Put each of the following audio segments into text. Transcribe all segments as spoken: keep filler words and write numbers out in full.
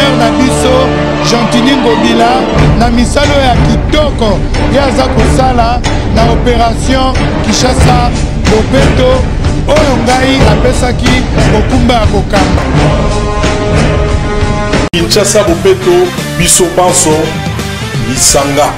frère na biso Gentini Ngobila na misalo ya kitoko ye aza kosala na opération Kinshasa Bopeto oyo ngai apesaki mokumba ya kokamba Kinshasa Bopeto biso banso Misanga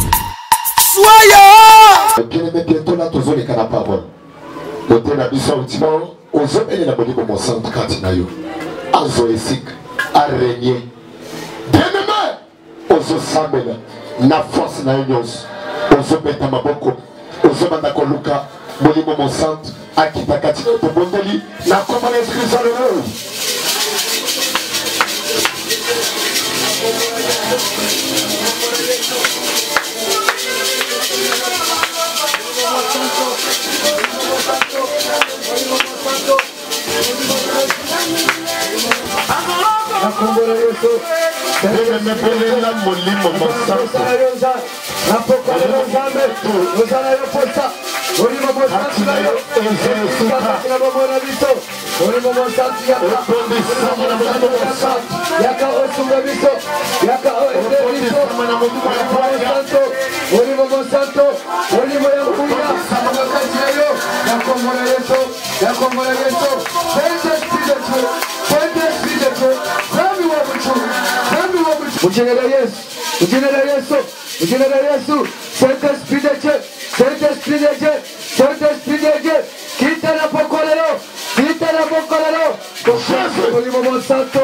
Soya bien aimé bientôt là tous les la parole côté na biso ultimo ozo ene na bodi ko mo centre katinayo azo esik araignée bien aimé ozo sambela na force na nyos ozo beta maboko ozo banda ko luka boli mo centre akita katinayo to bondeli na koma l'esprit sur le monde. Ujinela Yesu, Ujinela Yesu, Ujinela Yesu, Saint-Esprit de Dieu, Saint-Esprit de Dieu, Saint-Esprit de Dieu, quitte la pocolero, quitte la pocolero, Molimo Monsanto,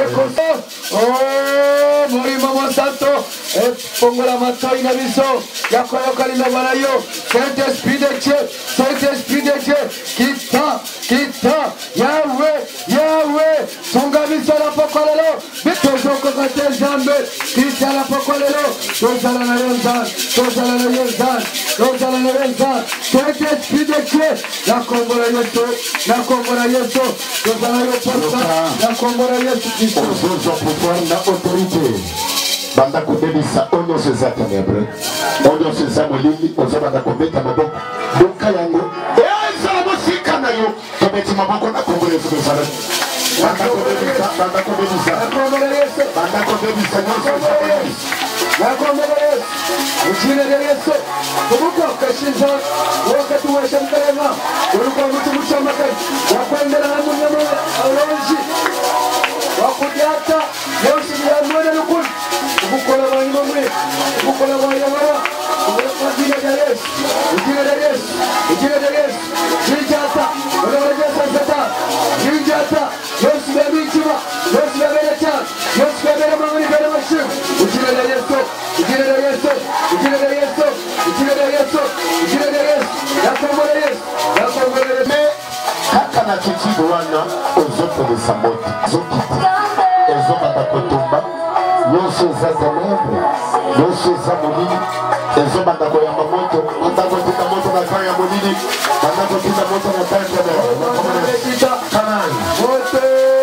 oh, Molimo Monsanto, et pongo la mato in aviso, Yakoyo Kalina Malayo, Saint-Esprit de Dieu, Saint-Esprit de Dieu, quitte, quitte, Yahweh, Yahweh, Songaviso la pocolero, Tozoko kate jambe, kisha la pokolelo, tozala na yonzan, tozala na yonzan, tozala na yonzan, Saint-Esprit de Dieu, la kombora Yesu, la kombora Yesu, tozala yo posta, la kombora Yesu Kristo. Ozo pouvoir na autorité. Banda kobebisa onyo seza ténèbre, onyo seza molili, ozo banda kobeta maboko, doka yango, eza la mosika na yo, tobeti maboko na kombora Yesu Kristo. Banda kobebisa, banda kobebisa, banda kobebisa, la kombora Yesu, ujine de Yesu, kubuko kashiza, wakati wa shamkarema, ulikuwa mtu mchamakari, wakwendela na munyama auronji, wakujata, yosi ya mwene lukuni, kubukola wanyo mwe, kubukola wanyo mwa, ujine de Yesu, ujine de Yesu, ujine de Yesu, jinjata, wanawajesa sata, jinjata, yosi ya michima, yosi ya berecha, yosi ya bere mangani bere mashu, ujine de Yesu, ujine de Yesu, ujine de Yesu, ujine de Yesu, ujine de Yesu, ya kombora Yesu, ya kombora Yesu. Kaka na chichibu wana, ozopo de samoti, zokiti, ozopa da kotumba, nyonso za ténèbre, nyonso za molini, ezoba da koyamba moto, banda kotika moto na kaya molini, banda kotika moto na kaya ténèbre, kanani. Mote,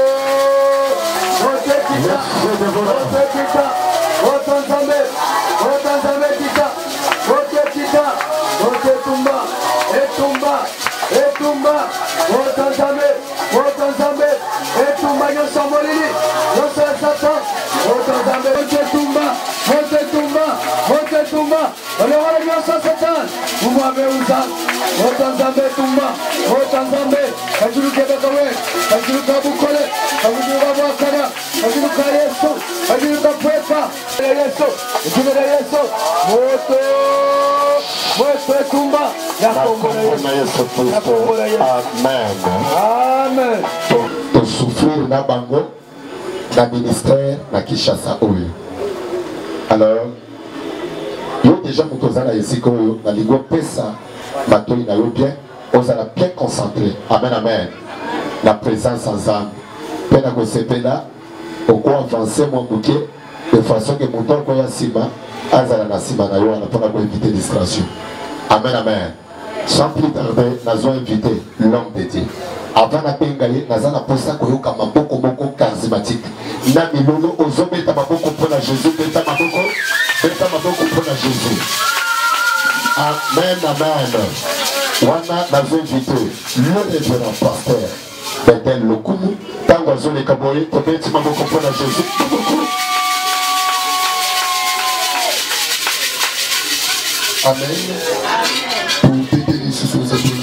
mote kita, mote kita, mote nzambe, mote nzambe kita, mote kita, mote tumba, etumba, etumba, mote nzambe, mote nzambe, etumba nyonso molili, nyonso ya Satan, mote nzambe, mote tumba, mote tumba, mote tumba, ole wale nyonso ya Satan, umwabe uza, mote nzambe tumba, mote nzambe, kajiruke bakawe, kajiruka bukole, kajiruka wakana, kajiruka Yesu, kajiruka pweka, Yesu, ujine Yesu, moto, moto tumba, ya kombora Yesu, ya kombora Yesu. Amen. Amen. To souffrir na bango, na ministère na Kinshasa oyo. Alors, yo déjà mutozana yesiko oyo, na ligo pesa, matoi na yo bien, ozala bien concentré. Amen, amen. La présence en âme. Pena ko sepela, au quoi avancer mon bouquet, de façon que mon temps qu'on y a sima, azala na sima na yo, on a pour éviter distraction. Amen, amen. Sans plus tarder, nous avons invité l'homme de Dieu. Avant la pengaye, nous avons posé koyoka maboko moko charismatique. Na milolo ozobeta maboko pour la Jésus, beta maboko, beta maboko pour la Jésus. Amen, amen. Wana nous avons invité le révérend pasteur Bethel Lokumu. Tango Azole Kaboye, Tobeti Mambo Kompona Jésus. Amen. Pour péter les sous aux abonnés.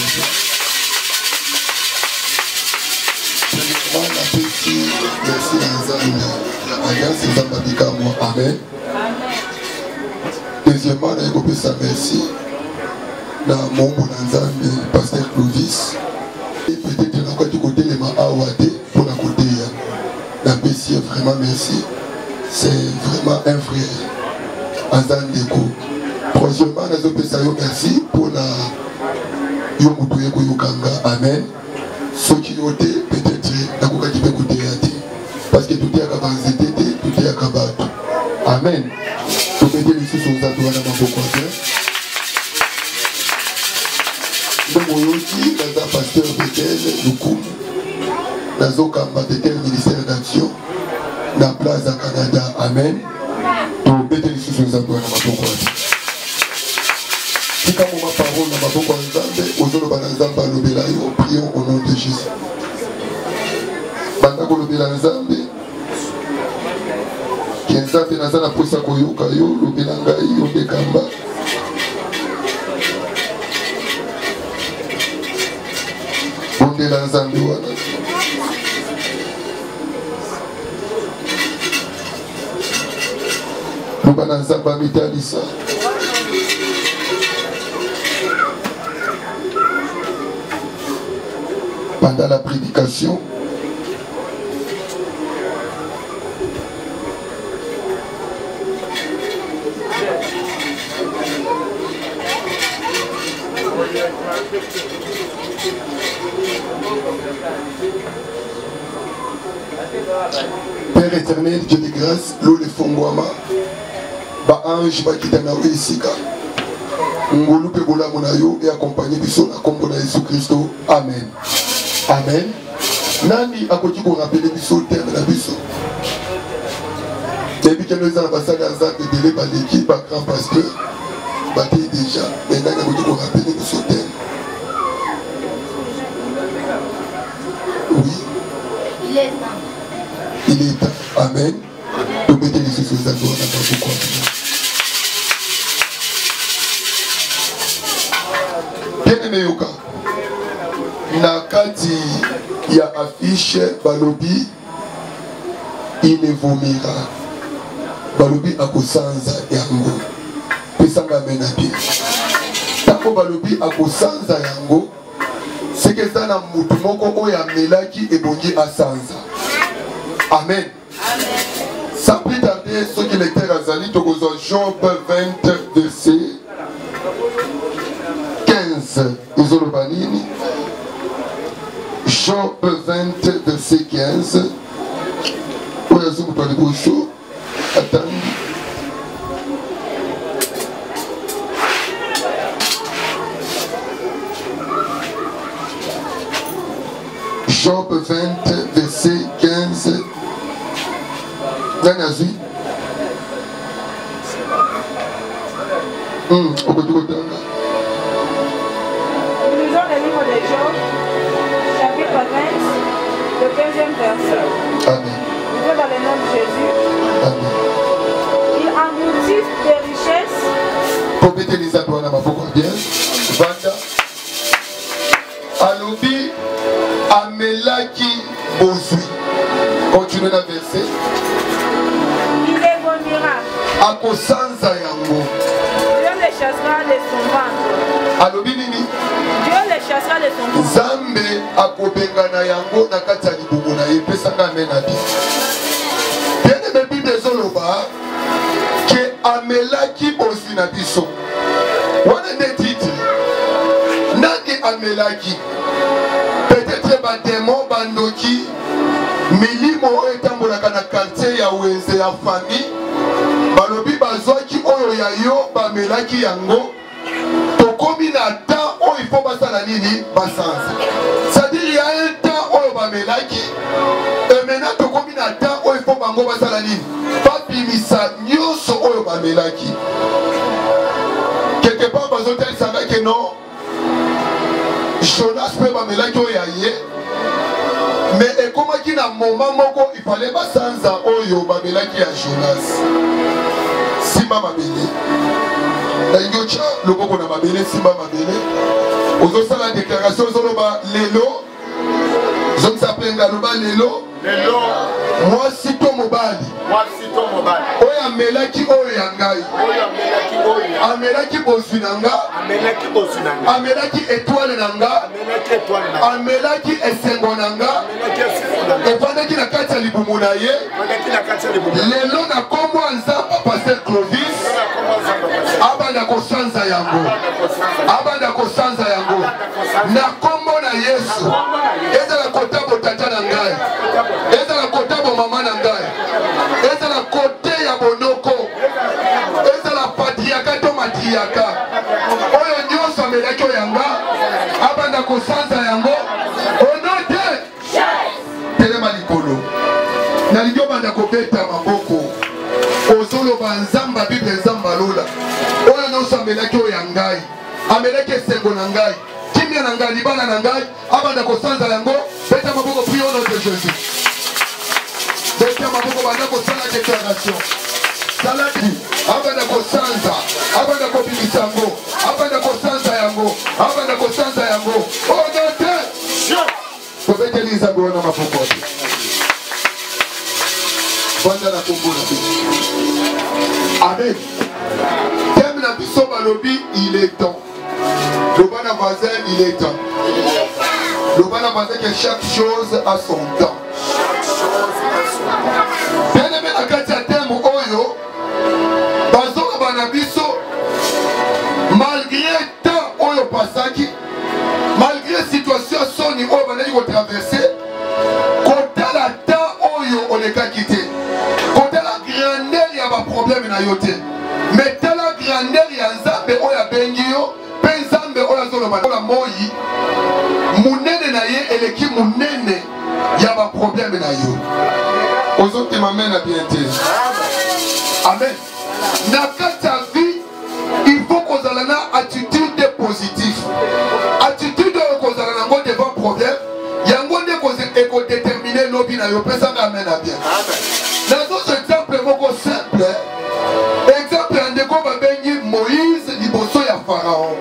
Merci à Alliance Zambadika moi. Amen. Deuxièmement, on a coupé sa merci. Dans mon bon Nzambe, pasteur Clovis. Et peut-être dans quoi tu côté les mains à Ouate pour la côté. La P C vraiment merci. C'est vraiment un frère. Azan Deko. Troisièmement, on a coupé sa merci pour la Yomutouye Koyokanga. Amen. Ceux qui ont été peut-être dans quoi tu peux écouter. Parce que tout est à Kabazete, tout est à Kabato. Amen. Tout est les sous aux adouanes à Mabokwater. Donc, on dit, dans un pasteur Bethel, Lukum, dans un camp Bethel, ministère d'action, dans la place à Canada. Amen. Tout est les sous aux adouanes à Mabokwater. Si quand on m'a parole dans Mabokwater, aux autres Banazamba, l'Obélaïo, prions au nom de Jésus. Banda kolobela nzambe nzambe naza na posa koyoka yo lobela ngai yo ndekamba bondela nzambe wana loba na nzambe amitalisa pendant la prédication. Père éternel, Dieu de grâce, l'eau de Fongwama, ba ange ba kitana isika, ngolu pe bola monayo et accompagné biso na kombo na Jésus Christo. Amen. Amen. Nani akoti ko rappeler biso terme na biso. Depuis que nous avons passé dans un délai par l'équipe, par grand pasteur, bâti déjà, maintenant il faut rappeler que ce thème. Oui. Il est temps. Il est temps. Amen. Nous mettons les sous aux adorants dans beaucoup de bien aimé Yoka. Nakati il y a affiche Balobi, il ne vomira. Balobi akosanza yango pesanga mena bien tako balobi akosanza yango c'est que ça na mutu moko oyo amelaki ebongi asanza. Amen. Sans plus tarder, ceux qui lecteurs azali tokozwa Job vingt verset quinze ezoloba nini? Job vingt verset quinze oyo azomutu aliboso. Attends. Job vingt, verset quinze. Nanazi. Hum, au côté de Nous lisons le livre de Job, chapitre vingt, le quinzième verset. Amen. Nous sommes dans le nom de Jésus. Amen. Il engloutit des richesses. Pour mettre les adouanes à ma beaucoup bien. Vanda. Alobi. Amelaki Bozui. Continuez la verset. Il les vomira. Akosanza yango. Dieu les chassera de son ventre. Alobi nini? Dieu les chassera de son ventre. Zambe akobengana yango na kati ya libumu na ye pesanga mena bi. Bien aimé Bible ezoloba ke amelaki Bozui na biso. Wana nde titre. Nani amelaki? Peut-être bademo bandoki milimo oyo etambolaka na quartier ya wenze ya famille balobi bazwaki oyo ya yo bamelaki yango tokomi na temps oyo il faut basala nini basanza. C'est-à-dire il y a un temps oyo bamelaki et maintenant tokomi na temps oyo il faut bango basala nini babimisa nyonso oyo bamelaki. Quelque part bazotelisaka ke non Jonas peut bamelaki oyo ya ye Mais comme il y a un moment où il fallait pas sans oyo babela qui a Jonas. Simba mabele. La yocha le boko na mabele Simba mabele. Ozo sala déclaration zolo ba lelo. Zon s'appelle ngaloba lelo. Lelo. Moi sito mobali. Moi sito mobali. Oya melaki oyo yangai. Oya melaki oyo. Amelaki bosunanga. Amelaki bosunanga. Amelaki étoile nanga. Amelaki étoile nanga. Amelaki esengo nanga. Amelaki esengo nanga. Efandaki na kati ya libumu na ye. Efandaki na kati ya libumu. Lelo na kombo nzamba Pasteur Clovis. Na kombo nzamba Pasteur. Abanda kosanza yango. Abanda kosanza yango. Na kombo na Yesu. Ezala kotabo tata na ngai. Ezala kotabo mama na ngai. Ezala kote ya bonoko. Ezala patriaka to matriaka. Oyo nyonso amelaki oyanga. Abanda kosanza yango. Onote. Telema likolo. Na ligyo banda kobeta maboko. Ozoloba nzamba bible nzamba lola. Oyo nyonso amelaki oyangai. Amelaki esengo na ngai. Kimia na ngai libana na ngai. Abanda kosanza yango. Beta maboko prions au nom de Jésus. Beta maboko banda kosala déclaration. Salati. Abanda kosanza. Abanda kobimisa yango. Abanda kosanza yango. Abanda kosanza yango. Oh note. Kobeteli nzambe wana maboko. Banda na kombo na biso. Amen. Thème na biso balobi, il est temps. Le bon voisin, il est temps. Le bon voisin que chaque chose a son temps. Bien aimé na kati ya thème oyo, bazo bana biso malgré temps oyo pasaki, malgré situation soni oyo banaki ko traverser, kotala temps oyo olekaki te. Kotala grandeur ya ba problème na yo te. Mais tala grandeur ya nzambe oyo abengi yo, pe nzambe oyo azoloba na moyi, munene na ye eleki munene ya ba problème na yo. Ozote mamen na bien te. Amen. Na kati ya vie, il faut kozala na attitude positive. Attitude oyo kozala nango devant problème, yango nde koze eko déterminer lobi na yo pesa amen na bien. Amen. Nazo exemple moko simple. Exemple andeko babengi Moïse liboso ya Pharaon.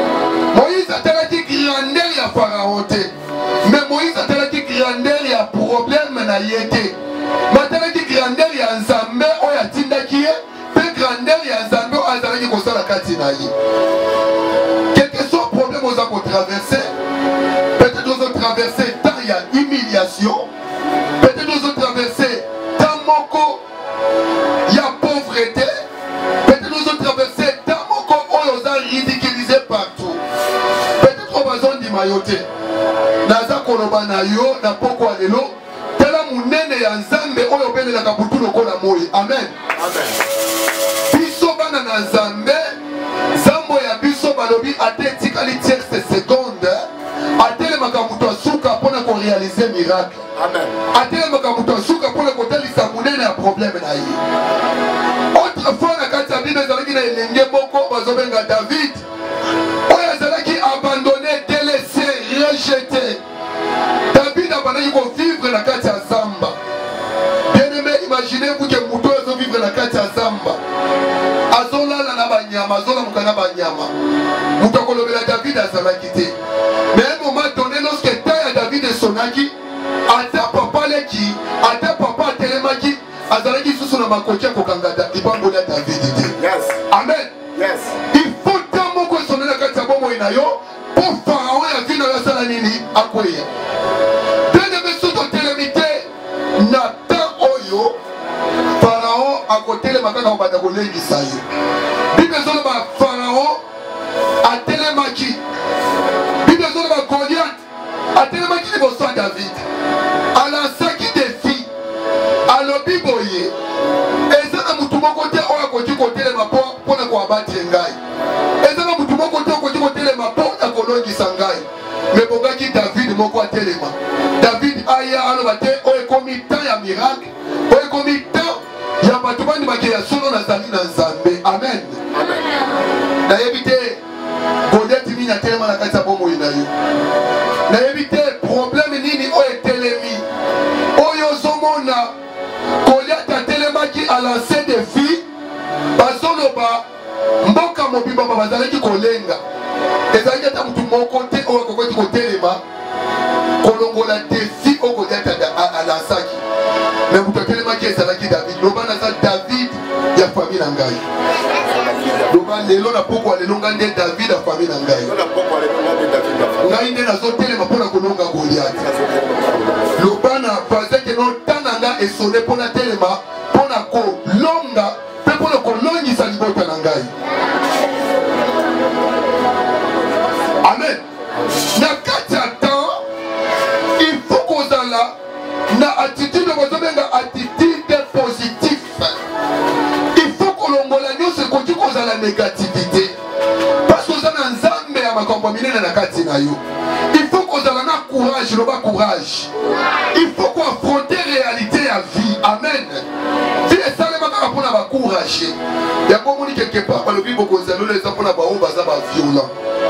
Moïse atalaki grandeur ya Pharaon te. Mais Moïse atalaki grandeur ya problème na ye te. Matalaki grandeur ya Nzambe oyo atindaki ye, pe grandeur ya Nzambe oyo azalaki kosala kati na ye. Quel que soit le problème oza ko traverser, peut-être oza traverser tant ya humiliation, peut-être oza traverser tant moko ya pauvreté, peut-être oza traverser tant moko oyo oza ridiculisé partout. Peut-être oza ndima yo te. Naza koloba na yo na poko alelo. Tela munene ya Nzambe oyo belelaka butu lokola moi. Amen. Amen. Biso bana na Nzambe, Zambo ya biso balobi ate tikali tierce seconde, atele makamuto asuka pona ko réaliser miracle. Amen. Atele makamuto asuka pona ko telisa munene ya problème na ye. Autrefois na kati ya Bible ezalaki na elenge moko bazobenga David. Oyo ezalaki abandonné, délaissé, rejeté. David abandaki ko vivre na kati ya zamba. Bien aimé, imaginez-vous que muto azo vivre na kati ya zamba. Azolala na banyama, azola mukana banyama. Muto kolobela David azalaki te. Mais à un moment donné, lorsque taille David et sonaki, ata papa leki, ata papa telemaki, azalaki susu na makokia kokangada, ibango ya David te. Yes. Amen. Yes. Il faut tant moko sonela kati ya bomo inayo, pour Pharaon ya vino ya sala nini akweya. Na temps oyo Pharaon a côté le makaka obata kolengisa yo. Bible zolo ba Pharaon a telemaki. Bible zolo ba Goliath a telemaki liboso ya David. Alansaki défi. Alobi boye. Eza na mutu moko te oyo akoti kotelema po pona ko abattre ngai. Eza na mutu moko te okoti kotelema po na kolongisa ngai. Mais bongaki David moko atelema. David aya aloba te oyo komi temps ya miracle, oyo komi temps ya bato bandi bakeya solo na zali na Nzambe. Amen. Amen. Nayebi te Goliath nini atelema na kati ya bomoi na yo. Nayebi te problème nini oyo etelemi à lancer des filles bazoloba mboka mobimba bazalaki kolenga ezalaki ata mutu moko te oyo akokoti kotelema kolongola défi oyo kodiata alansaki mais mutu atelemaki ezalaki David loba naza David ya famille na ngai loba lelo na poko lelo nga nde David ya famille na ngai ngai nde nazotelema mpona kolonga Goliath loba na bazeke no tanga nga esone mpona telema mpona kolonga mpe mpona kolongisa libota na ngai. Amen. Na kati ya temps il faut kozala na attitude bozobenga attitude positive. Il faut kolongola nyonso ekoki kozala négativité parce que ozala nzambe ya makambo minene na kati na yo. Il faut kozala na courage, loba courage. Il faut qu'affronter réalité à vie. Amen. Vie esalema kaka mpona bacourage. Yango moni quelque part balobi bokozala eza mpona bao baza baviolent.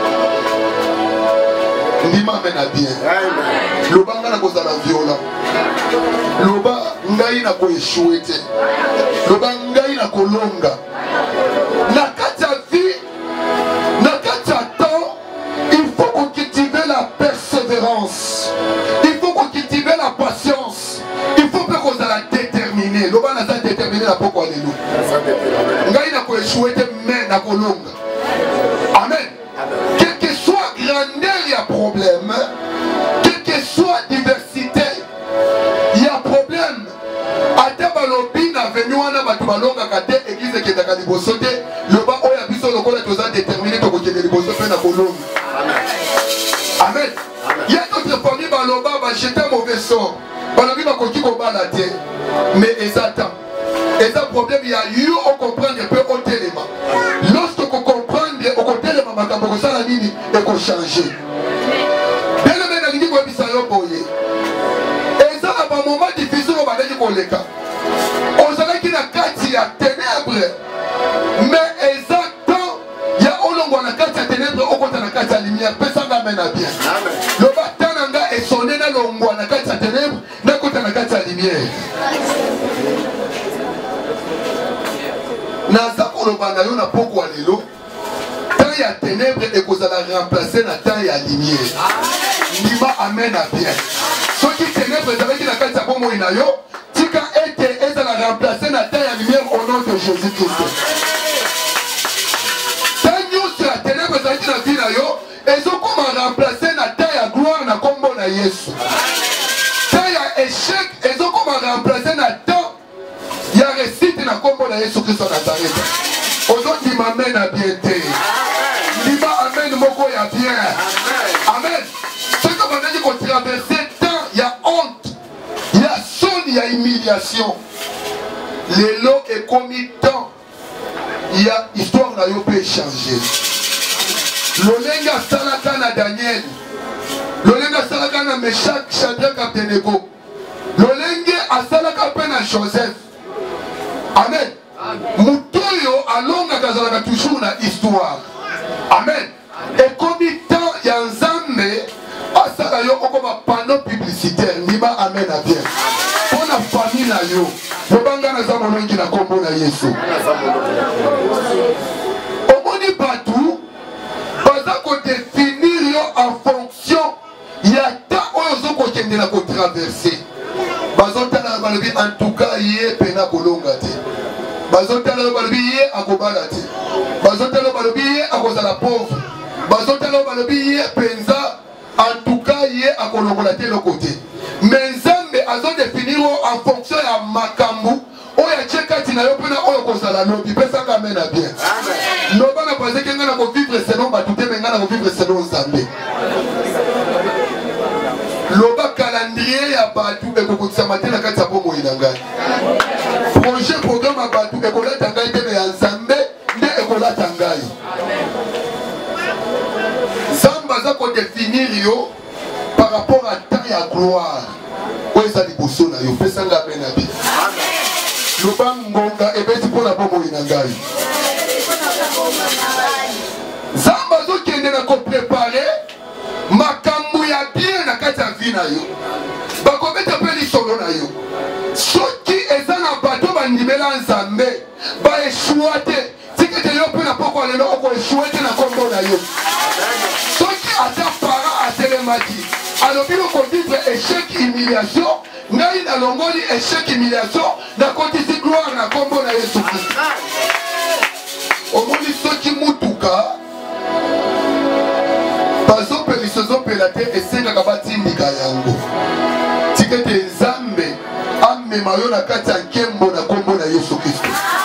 Ndima mena bien. Loba nga na kozala violent. Loba ngai na koéchouer te. Loba ngai na kolonga. Na kati ya vie, na kati ya temps, il faut qu'on cultive la persévérance. Il faut qu'on cultive la patience. Il faut que qu'on la déterminer. Loba na za déterminer la poko alelu. Ngai na koéchouer te mais na kolonga. Amen. Quel que soit grandeur, il y a problème. Quelle que soit diversité, il y a problème. Ate balobi na venu wana batu balonga kate église ke ndaka liboso te loba oya biso lokola toza déterminé to kokende liboso pe na kolonga. Amen. Il y a d'autres familles baloba ba jeter mauvais sort. Balobi ba koki ko bala te. Mais ezata. Eza problème il y a eu on comprendre peu au téléma. Lorsque on comprendre au côté de makambo ko sala nini et ko changer. Bien le mena ngi ko bisa yo boye. Eza ba moment difficile au balaji ko leka. Ozalaki na kati ya ténèbres. Mais exactement il y a olongo na kati ya ténèbres au côté na kati ya lumière. Pesa nga mena bien. Amen. Le batana nga et sonné na longo na kati ya ténèbres na côté na kati ya lumière. Naza kolobanga yo na poko alelo. Temps ya ténèbres et kozala remplacer na temps ya lumière. Nima amen à bien. Ce qui ténèbres avec la kati ya bomo ina yo. Tika ete ezala remplacer na temps ya lumière au nom de Jésus-Christ. Tanyo sur la ténèbres avec la vie na yo. Ezo koma remplacer na temps ya gloire na kombo na Yesu. Temps ya échec ezo koma remplacer na temps ya réussite na kombo na Yesu Christ na Nazareth. Aujourd'hui m'amène à bien te. Dima amen moko ya bien. Amen. Ce que vous avez dit qu'on traverse temps, il y a honte, il y a son, il y a humiliation. Les lots est commis temps. Il y a histoire n'a pas changé. L'olenga salaka na Daniel. L'olenga salaka na Meshach, Shadrach, Abednego. L'olenga asalaka pe na Joseph. Amen. Mutoyo alonga kazalaka toujours na histoire. Amen. Et comme il temps il y a un zambé, asala yo okoma panneau publicitaire. Nima amen à bien. Pour la famille na yo. Lobanga na zamolongi na kombo na Yesu. Omoni partout, baza ko définir yo en fonction. Il y a tant ozo ko kende na ko traverser. Bazotana balobi en tout cas yé pena kolonga te. Bazotana balobi yé akobala te. Bazotana balobi yé akozala pauvre. Bazotana balobi yé penza en tout cas yé akolongola te le côté. Mais nzambe azo définir en fonction ya makambu oya cheka tina yo pena oyo kozala lobi pesa ka mena bien. Amen. No bana penser que ngana ko vivre selon batute mais ngana ko vivre selon nzambe. Loba calendrier ya batu e kokutisa matena kati ya bomo inangai. Projet programme ya batu e kolata ngai te ya nzambe nde e kolata ngai. Zamba za ko définir yo par rapport à temps ya gloire. Oyo eza liboso na yo pesa nga mena bi. Loba ngonga e beti pona bomo inangai. Zamba zo kende na ko préparer makambu ya bien na kati ya vie na yo. Bakobeta pe li solo na yo. Soki eza na bato ba bandimela nzambe baeshua te tikete yo mpe na poko lelo okoeshua te na kombo na yo soki ata para atelemaki alobi okovivre échec humiliation ngai nalongoli échec humiliation nakotisi gloire na kombo na yesu kristo omoni soki mutuka bazopelisa ozopela te esengaka batindika yango tikete nzambe amema yo na kati ya nkembo na kombo na yesu kristo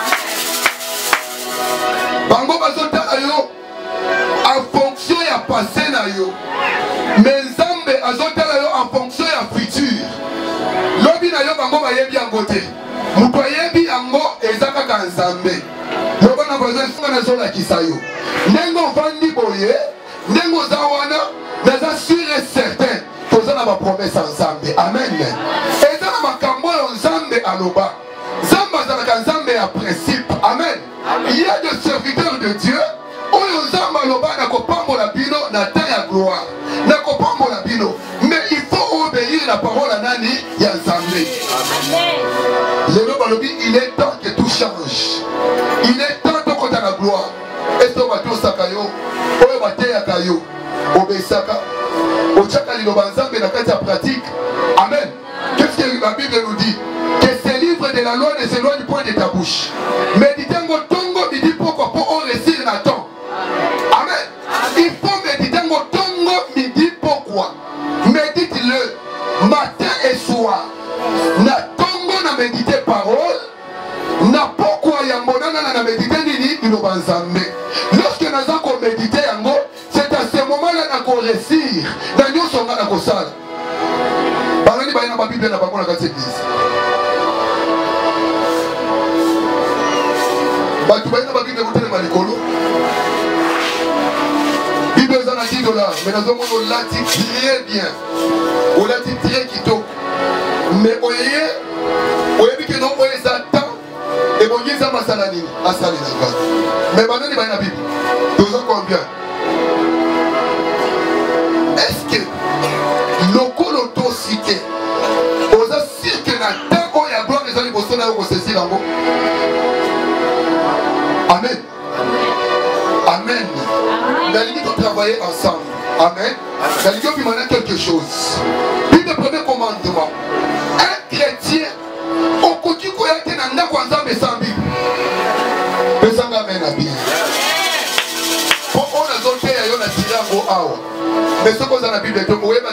bango bazotala yo en fonction ya passé na yo mais nzambe azotala yo en fonction ya futur lobi na yo bango bayebi yango te moto ayebi yango eza kaka nzambe loba na voisin songa nazolakisa yo ndenge ovandi boye ndenge oza wana naza sûr et certain toza na bapromese ya nzambe amen eza na makambo oyo nzambe aloba nzambe azalaka nzambe ya principe amen il y a des serviteurs de Dieu oyo nzambe aloba nakopambola bino na temps ya gloire nakopambola bino mais il faut obéir la parole à nani ya nzambe lelo balobi il est temps que tout change il est temps tokota na gloire est-ce que batosaka yo oyo bateyaka yo obesaka otiaka liloba nzambe na kati ya pratique amen. Qu'est-ce que la Bible nous dit? Que ces livres de la loi ne s'éloignent point de ta bouche. Méditez ngo tongo midi pourquoi pour on réussir na temps amen. Il faut méditer ngo tongo midi pourquoi médite-le matin et soir na tongo na méditer parole na pourquoi ya monana na méditer nini liloba nzambe. Lorsque nous avons médité yango, c'est à ce moment-là qu'on réussir. Dans nous sommes dans la salle. Balani bayana ba Bible na bango na kati église. Batu bayana ba Bible kutele malikolo. Bible za na dix dollars, mais nous avons on lati très bien. On lati très kitoko. Mais oyeye, oyebi que non oye ça temps et bon yeza masala nini asali na kati. Mais banani bayana Bible. Deux ans combien? Est-ce que le coloto cité aux assiettes que la terre où il y a gloire des animaux sont là où c'est si là-haut? Amen. Amen. La ligne de travailler ensemble. Amen. La ligne de demander quelque chose. Puis le premier commandement. Un chrétien au côté où il y a un anda kwanza mais sans Bible. Mais sans amen à bien. On a zonté à yon a tiré en haut awa. Mais ce qu'on a la Bible,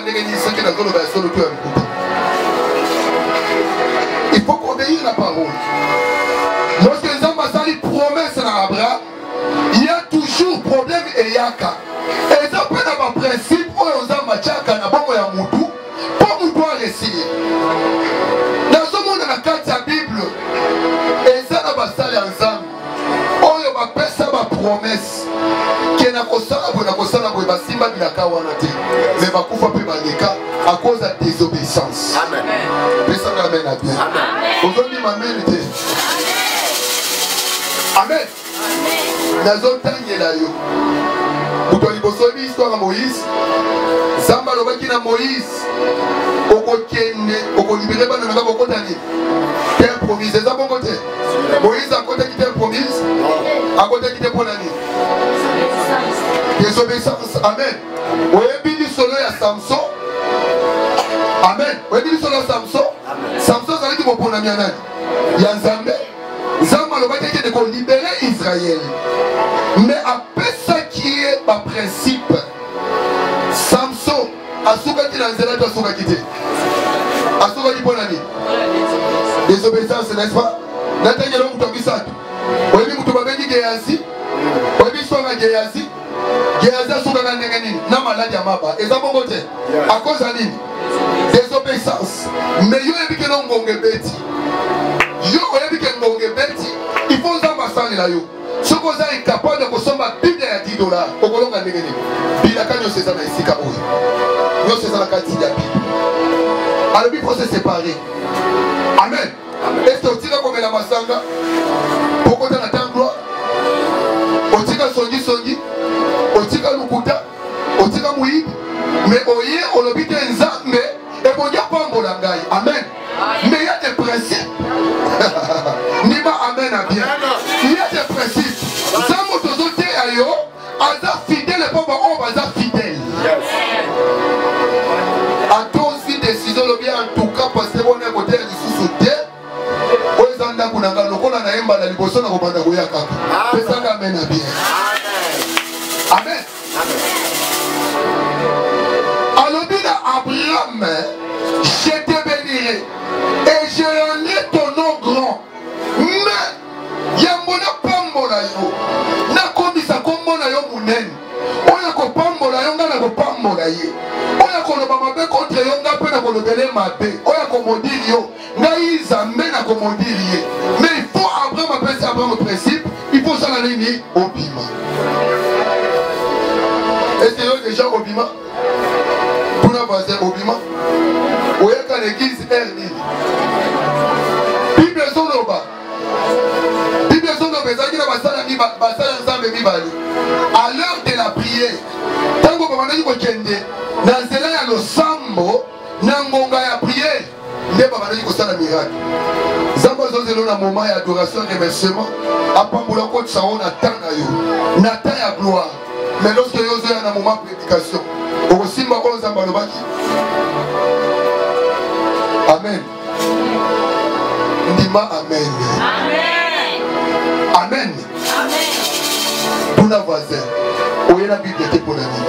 il faut obéir la parole. Lorsque les hommes ont dit promesse à Abraham, il y a toujours problème et yaka. Et ça peut être un principe où les hommes ont tchaka na bongo ya mutu, pour mutu à réussir. Dans ce monde, dans la carte de la Bible, et ça n'a pas ça ensemble. On va faire ça ma promesse. Mais ma coupe peut baleka à cause de la désobéissance. Amen. Amen. Aujourd'hui, ma mère était. Amen. Dans un temps, il y a eu. Vous avez une histoire de Moïse. Zamba lobaki na Moïse. Okokende, okolibéré ba na ngabo kotani. Terre promise, ça bon côté. Moïse a côté qui terre promise. À côté qui était pour l'année. Désobéissance. Amen. Oyebi solo ya Samson. Amen. Oyebi solo ya Samson. Samson c'est qui mopona miana. Ya Nzambe. Nzambe lobaki qui de libérer Israël. Mais après ça qui est ma principe. Samson asuka ki na nzela to asuka ki te. Asuka ki pour l'année. Désobéissance, n'est-ce pas? Natanyelo mutobisatu. Oyebi mutobabengi Gehazi. Oyebi songa Gehazi. Gehazi asuka na ndenge nini? Na maladi ya maba. Eza bongo te. À cause de nini? Désobéissance. Mais yo yebi ke no ngonge beti. Yo oyebi ke ngonge beti. Il faut nzamba sali la yo. Ce qu'on est incapable de consommer la Bible à dix dollars. Au Colombe, il y a des gens qui sont ici. Nous sommes dans la quantité de la Bible. Alors, il faut se séparer. Amen. Est-ce que tu as comme la Massanga? Pourquoi tu as la gloire? Tu as Songi Songi, tu as Lukuta, tu as Mouïb, mais Oye, on l'a dit Nzambe, et on n'y a pas un Amen. Mais il y a des principes. Il à bien. Il y a des principes. Zambo tozote ayo, aza fidèle pour on aza fidèle. À tous les décisions le bien en tout cas parce que on est côté du sous-souté. Oyezanda kunanga lokola na yemba na liboso na kobanda koya kaka. Pesa amen à bien. Amen. Alors bien Abraham, je te bénirai et je rendrai ton nom grand. Mais yambona pambola yo. Na komisa kombona yo munene. Oya ko pambola yo ngana ko pambola ye. Oya ko loba mabe contre yo ngape na ko lobele mabe. Oya ko modiri yo. Ngai zambe na ko modiri ye. Mais il faut Abraham appeler Abraham au principe, il faut ça la ligne obima. Est-ce que vous déjà obima? Pour la base obima. Oya ka l'église erni. Bible zonoba. Bible zonoba ezaki na basala mi basala nzambe mibali. À l'heure de la prière, tango babandaki kokende na nzela ya losambo na ngonga ya prière, nde babandaki kosala miracle. Zambo zozelo na moment ya adoration et remerciement, apambola kotisa o na temps na yo, na temps ya gloire. Mais lorsque yo zoya na moment prédication, okosimba oyo Nzambe alobaki. Amen. Ndima amen. Amen. Amen. Amen. Pour la voisin, oye la Bible était pour la vie.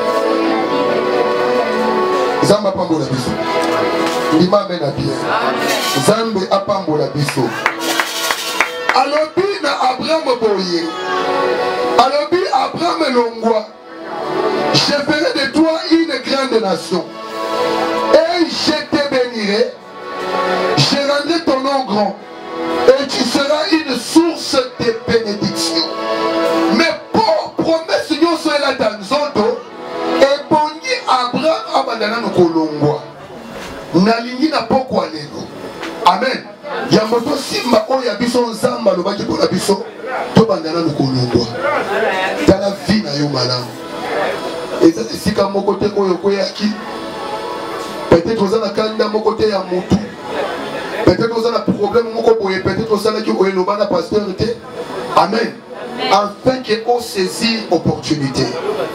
Zamba pambola biso. Ndima amen à bien. Zambe apambola biso. Alobi na Abraham boye. Alobi Abraham longwa. Je ferai de toi une grande nation. Et je te bénirai. Je rendrai ton nom grand. Et tu seras une source de bénédiction. Mais pour promesse nous soit là dans Zondo. Et boni Abraham abandana no kolongwa. Nalingi na poko alelo. Amen. Yamoto simba oya biso nzamba lobaki pour la biso. To bandana no kolongwa. Dans la vie na yo malamu. Et ça c'est quand mon côté koyo koyaki. Peut-être aux ana kanda mon côté ya mutu. Peut-être aux ana problème mon côté peut-être aux ana qui oye lobana pasteur était. Amen. Afin que on saisir opportunité.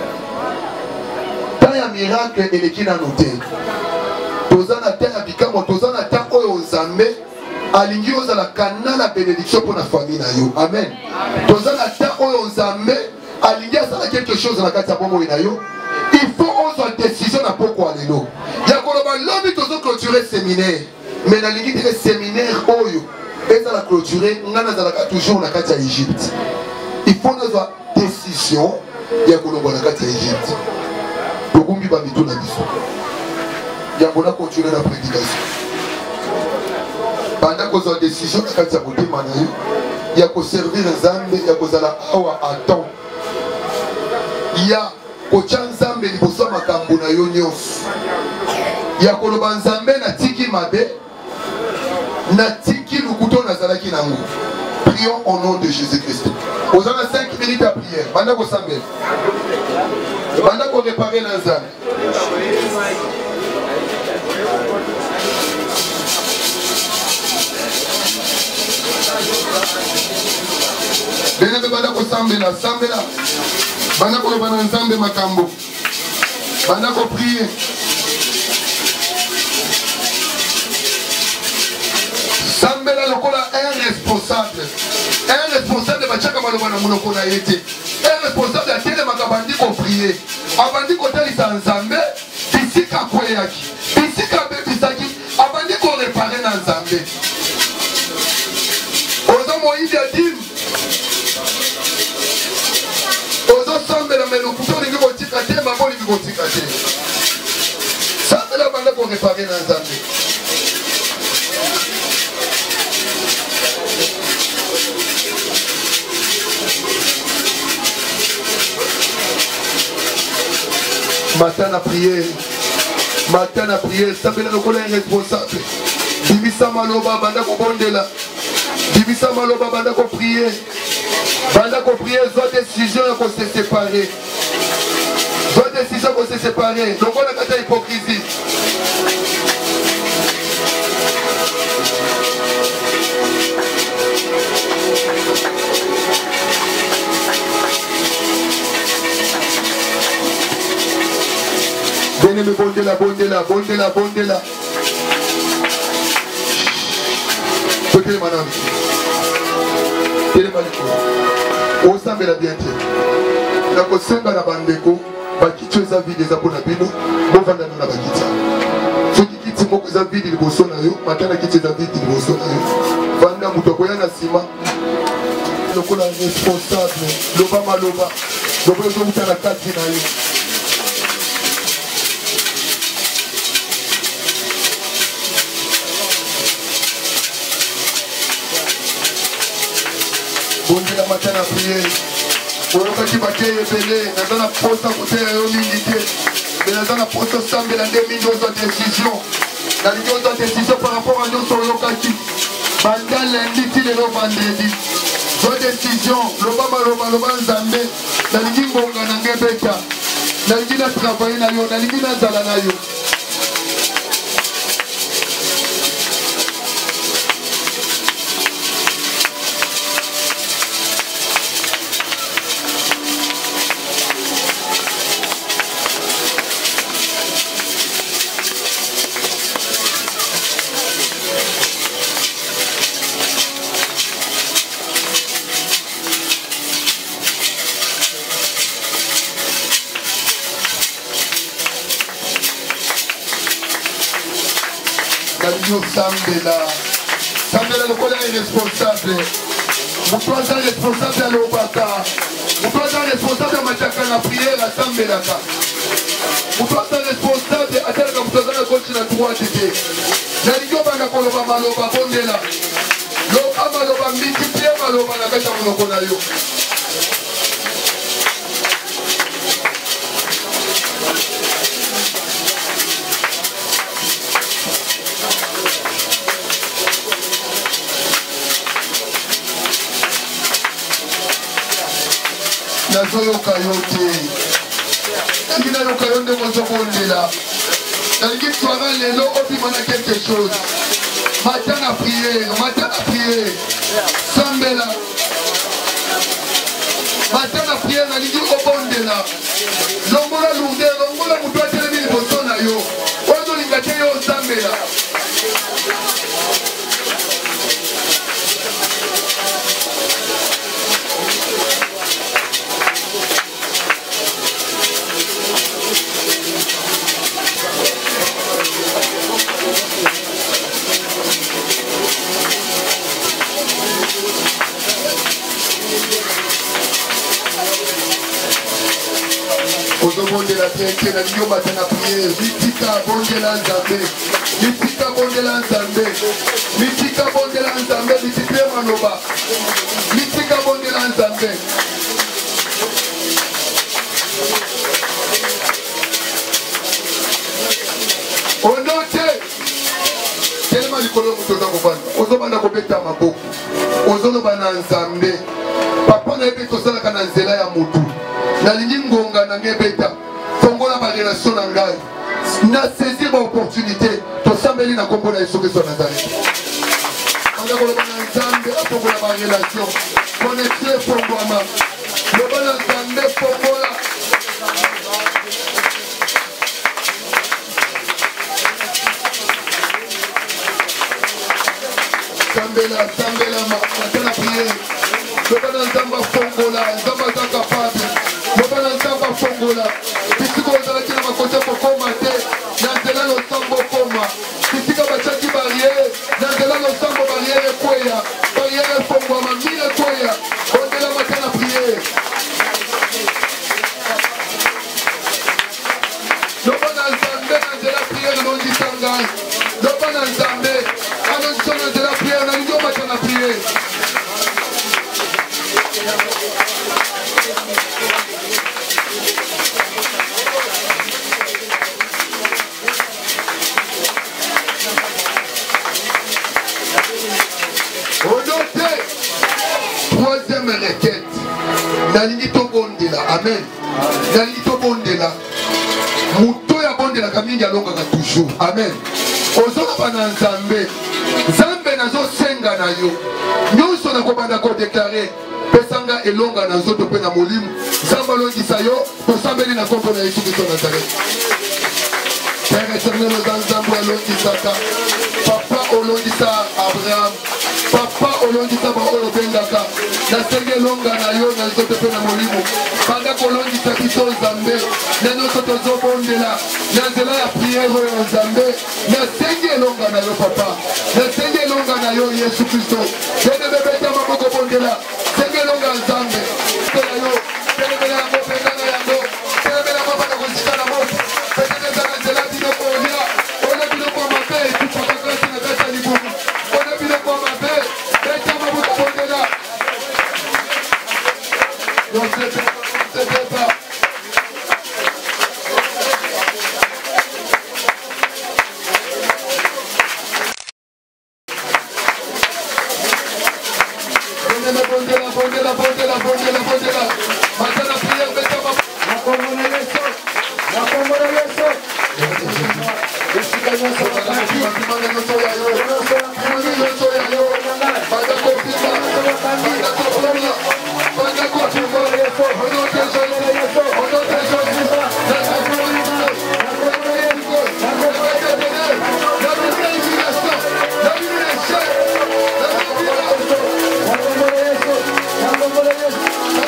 Tant ya miracle et les qui n'a noté. Tozana terre abikamo tozana terre oyo nzambe alingi oza la kana la bénédiction pour la famille na yo. Amen. Tozana terre oyo nzambe alingi asala quelque chose na kati ya bomo na yo. Il faut on soit décision na pourquoi lelo. Ya koloba lobi tozo clôturer séminaire. Mais na lingi dire séminaire oyo eza la clôturer ngana za la toujours na kati ya Égypte. Il faut nous avoir décision ya koloba na kati ya Égypte. Tokumbi ba mitu na biso. Ya kona continuer la prédication. Pendant qu'on a décision na kati ya motema na yo ya ko servir Nzambe ya kozala awa à temps. Ya kocha Nzambe liboso makambo na yo nyonso. Ya koloba Nzambe na tiki mabe na tiki lukuto nazalaki nango. Prions au nom de Jésus-Christ. Aux en a cinq minutes à prière. Banda ko sambe. Banda ko réparer na Nzambe. Bende banda ko sambe la sambe la. Banda ko bana Nzambe makambo. Banda ko prier. Sambe la lokola un responsable. Un responsable de chaka maloba na monoko na yete. Un responsable de tele makabandi ko prier. Abandi ko talisa Nzambe, bisika kweyaki. Bisika bebisaki, abandi ko réparer na Nzambe. Ozo Moïse a dit Ozo sambe la melo kuto ni ko tika te mabo ni ko tika te. Sambe la banda ko réparer na Nzambe. Matin à prière, matin à prière, ça fait le collègue responsable. Bimisa maloba banda ko bondela. Bimisa maloba banda ko prier. Banda ko prier, zo décision ko se séparer. Zo décision ko se séparer. Donc on a kata hypocrisie. bien-aimé, bondela, bondela, bondela, bondela. Côté madame. Téléma likolo. Osambela bien te. Na kosenga na bandeko, bakiti eza vide eza pona bino, bovanda na bakiti. Soki kiti moko eza vide liboso na yo, matana kiti eza vide liboso na yo. Vanda muto koya na sima. Lokola responsable, loba maloba, loba ezokuta na kati na yo. Bondela matin à prier. Oyokaki bake ebele, naza na posa koteya yo mingi te. Mais naza na posa sambela nde mingi ozwa décision. Nalingi ozwa décision par rapport à nyonso oyokaki. Banda lundi ti lelo vendredi. Zwa décision, loba maloba loba nzambe. Nalingi ngonga na nge beta. Nalingi na travailler na yo, nalingi nazala na yo. Sambela Sambela le collègue est responsable. Vous êtes responsable à l'Obaka. Vous êtes responsable à Mataka la prière à Sambela. Vous êtes responsable à tel que vous êtes à gauche et à droite. Naligo bana koloba maloba bondela. Loba maloba multiplié maloba na kata monoko na yo. Nazoyoka yo te. Nalingi nayoka yo nde mozokondela. Nalingi twara lelo opimana quelque chose. Matin na prière, matin na prière. Sambela. Matin na prière nalingi obondela. Longola lunde, longola mutu atelemi liboso na yo. Ozolinga te yo sambela. Bondela teke na liyo matana priere mitika bondela nzambe mitika bondela nzambe mitika bondela nzambe mitipie manoba mitika bondela nzambe onote telema likolo moto oza kobanda ozobanda kobeta maboko ozoloba na nzambe papa na yebi tosalaka na nzela ya motu nalingi ngonga na ngebeta fongola ba relation na ngai na saisir ba opportunité to sambeli na kombo na Yesu Kristo Nazareth anga koloba na nzambe afongola ba relation connexion fongwama loba na nzambe fongola sambela sambela matana prière loba na nzamba fongola nzamba ta capable loba na nzamba fongola bisiko ozalaki na makote kokoma te na nzela losambo koma bisika batiaki barrière na nzela losambo barrière ekweya barrière efongwama mire ekweya ondela matana prière loba na nzambe na nzela prière elongisa ngai loba na nzambe anongiso na nzela prière nalingi omatana prière troisième requête nalingi tobondela amen nalingi tobondela moto ya bondelaka mingi alongaka toujours amen ozoloba na nzambe nzambe nazosenga na yo nyonso nakobanda kodeklare pesanga elonga na nzoto mpe na molimo nzambe alongisa yo tosambeli na kombo na Yesu Kristo Nazareth Père éternel, Zanzambo, Olondisaka. Papa, Olondisa, Abraham. Papa, Olondisa, Baolo Bengaka. Nasenge longa na yo, na zote pe na molimo. Panda Olondisa, Kiso Zambe. Nano Soto Zobondela. Nazela ya prière oyo Zambe. Nasenge longa na yo, papa. Nasenge longa na yo, Yesu Christo. Bene bebe tama moko bondela. Senge longa Zambe. Tena yo. Tena bela ya mo, penda na yango. Tena bela mo, pata konsika na mo. Peta neza na zela dino kolia. Ona bino kwa mabe, tupaka kasi na beta libumu. Ona bino kwa mabe, beta moko bondela. Non, c'est pas, c'est pas. Bondela, bondela, bondela, bondela, bondela, bondela. Maintenant la prière, mettez ma... La commune est so. La commune est so. Je suis gagné sur la partie. Je suis gagné sur la partie. Je suis gagné sur la partie. Banda Kopima. Banda Kopima. Banda Kopima. On a des gens. On a des gens. La commune est so. La commune est so. La commune est so. La commune est so. La commune est so. La commune est so. La commune est so. La commune est so.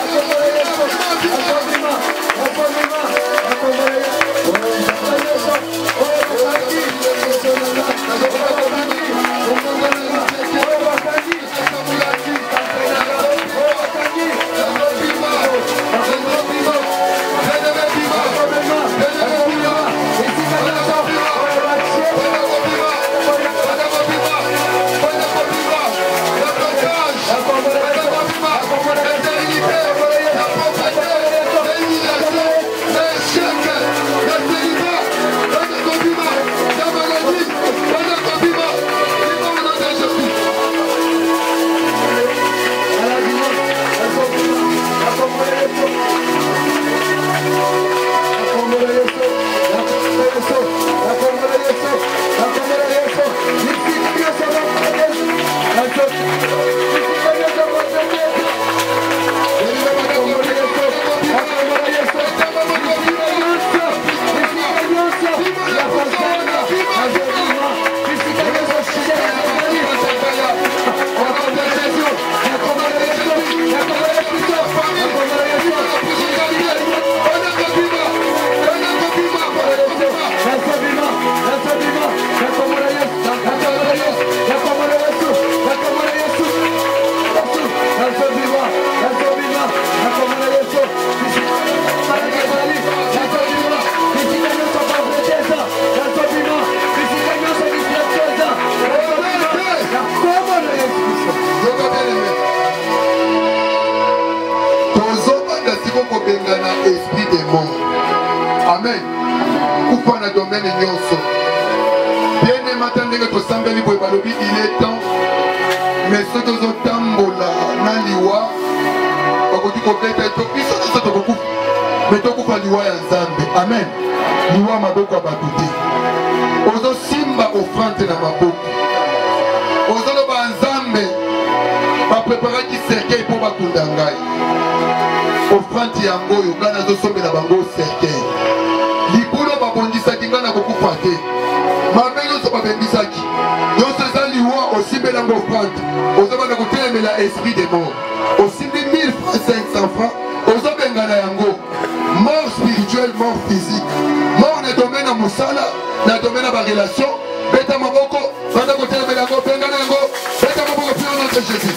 Esprit des morts. Amen. Coupa na domaine nyonso. Bien aimé matin ndenge tosambeli boye balobi il est temps. Mais ceux qui ont tambola na liwa bakoti kobeta to biso to to kokufa. Mais to kufa liwa ya Nzambe. Amen. Liwa maboko abakuti. Ozo simba offrande na maboko. Ozo lo ba Nzambe ba préparer ki cercueil pour bakunda ngai. Offrande yango yo ngana zo sombela bango cercueil. Libulo babondisaki ngana kokufa te. Mabe yo so babendisaki. Yo se za liwa osimbela ngo offrande. Ozo bana kotelemela esprit des morts. Osimbi mille francs cinq cents francs. Ozo bengana yango. Mort spirituelle, mort physique. Mort na domaine na musala, na domaine na relation. Beta maboko, bana kotelemela ngo bengana yango. Beta maboko pour notre Jésus.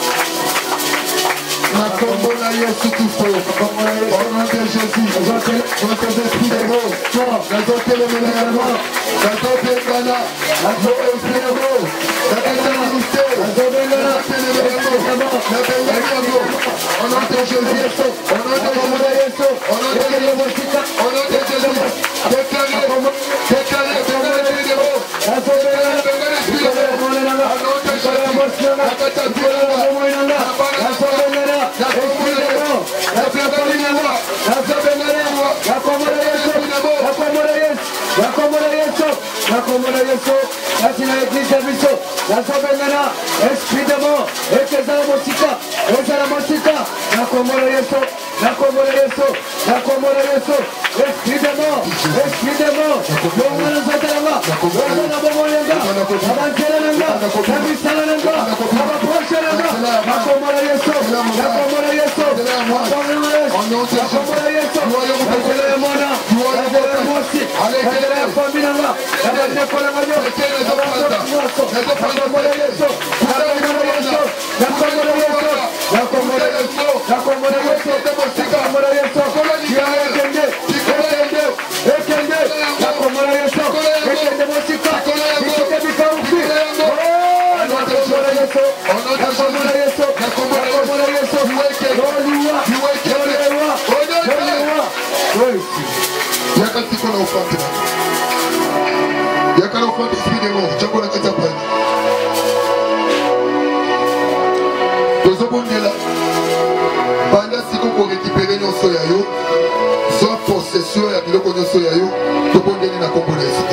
La combola Yesu Christo, au nom de Jésus, notre esprit de mots, la zote le ménagement, la zote le gana, la zote esprit de mots, la zote le ministère, la zote le gana, la bénédiction, au nom de Jésus, au nom de Jésus, au nom de Jésus, au nom de Jésus, déclarez, déclarez, déclarez l'esprit de mots, la zote le gana, l'esprit de mots, au nom de Jésus, la catapule, la zote le gana, la esprit de mots, la préparation, la préparation, la commodation, la commodation, la commodation, la commodation, la tina église de Bisso, la Sabena, esprit de mort, et que ça la musica, et ça la musica, la commodation, la commodation, la commodation. esprit de mort, esprit de mort, bongo na nzoto nanga, bongo na bongo nanga, abanzela nanga, na misala nanga, na baproche nanga, nakombo na Yesu, nakombo na Yesu, nakombo na Yesu, nakombo na Yesu, nakombo na mwana, nakombo na mosi, nakombo na famille nanga, nabandeko nanga yo, nakombo na Yesu, nakombo na Yesu, nakombo na Yesu, nakombo na Yesu, nakombo na Yesu, nakombo na Yesu, ekende, ekende, ekende, nakombo na Yesu, ekende mosika, ekende bikaufi, oh, nakombo na Yesu, nakombo na Yesu, nakombo na Yesu, Oliwa, Oliwa, Oliwa, Oliwa, yaka tiko na ufante yaka na ufante esprit de mort chako na kata pani tozo bondela banda siko ko récupérer nyonso ya yo so possession ya biloko nyonso ya yo to bondeli na kombo na Yesu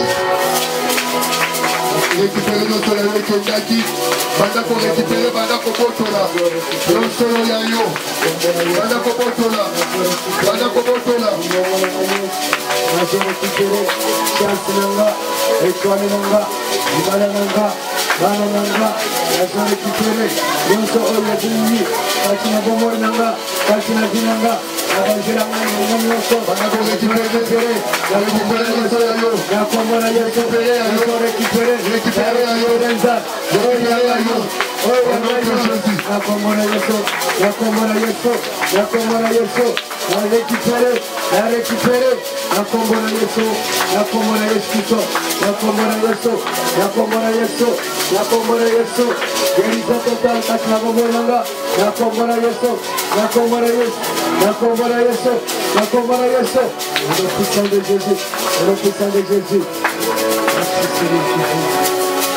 récupérer nyonso ya yo ekendaki banda ko récupérer banda ko botola nyonso ya yo banda ko botola banda ko botola nazo récupérer chance nanga, étoile nanga, libala nanga, bana nanga, nazo récupérer nyonso oyo yabingi, kati na bombo nanga, kati na dinanga, abanjela nanga nyonso, bana ko récupérer, na récupérer nyonso ya yo, na kombo na Yesu, nazo récupérer, récupérer ya yo, récupérer ya yo, na kombo na Yesu, na kombo na Yesu, na kombo na Yesu, na récupérer, na récupérer, na kombo na Yesu, na kombo na Yesu, na kombo na Yesu, na kombo na Yesu, na kombo na Yesu, guérison totale kati na bombo nanga, na kombo na Yesu, na kombo na Yesu, na kombo na Yesu, na kombo na Yesu, le puissant de Jésus, le puissant de Jésus. Merci Seigneur Jésus.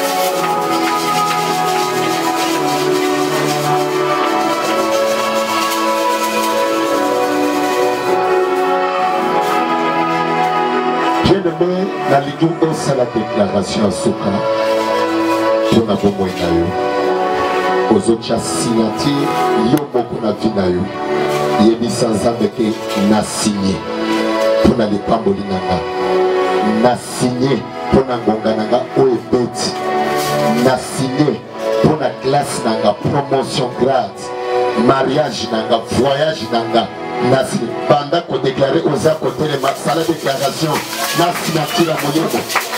Bien-aimé, la Ligue osa la déclaration à Soka pour na bombo na yo. Ozocha signature yo moko na vie na yo. Yebisa nzambe ke na signé pour na lipamboli nanga. Na signé pour na ngonga nanga oyo ebeti. Na signé pour na classe nanga, promotion grade, mariage nanga, voyage nanga. Nasi banda ko déclarer aux à côté les masala déclaration na signature à moyemo